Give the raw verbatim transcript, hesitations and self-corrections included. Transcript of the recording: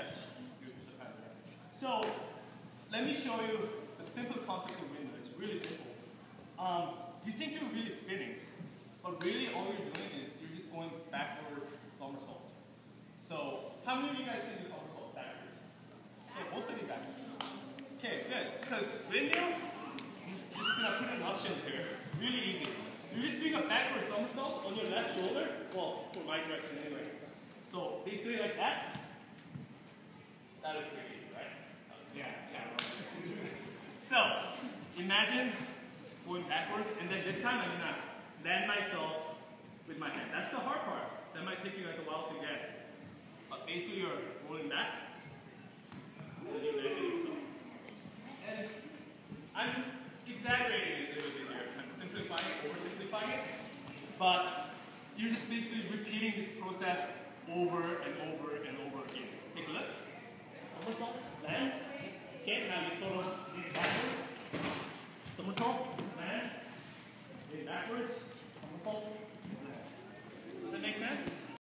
Yes. Yes. So, let me show you the simple concept of windmill. It's really simple. Um, you think you're really spinning, but really all you're doing is you're just going backward somersault. So, how many of you guys can do somersault backwards? Okay, most of you guys. Okay, good. Because windmill, I'm just gonna put an option here. Really easy. You're just doing a backward somersault on your left shoulder. Well, for my direction anyway. So basically like that. That looks pretty easy, right? Yeah, yeah. So imagine going backwards, and then this time I'm gonna land myself with my hand. That's the hard part. That might take you guys a while to get. But basically you're rolling back, and then you're landing yourself. And I'm exaggerating it a little bit here. I'm simplifying it, oversimplifying it. But you're just basically repeating this process over and over and over again. Take a look. Somersault, land. Okay, now you sort of lean backwards. Somersault, land. Lean backwards. Somersault, land. Does that make sense?